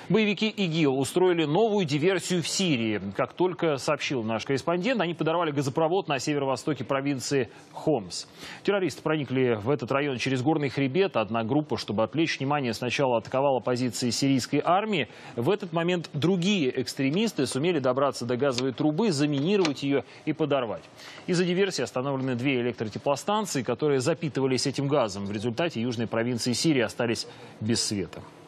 Боевики ИГИЛ устроили новую диверсию в Сирии. Как только сообщил наш корреспондент, они подорвали газопровод на северо-востоке провинции Хомс. Террористы проникли в этот район через горный хребет. Одна группа, чтобы отвлечь внимание, сначала атаковала позиции сирийской армии. В этот момент другие экстремисты сумели добраться до газовой трубы, заминировать ее и подорвать. Из-за диверсии остановлены 2 электротеплостанции, которые запитывались этим газом. В результате южные провинции Сирии остались без света.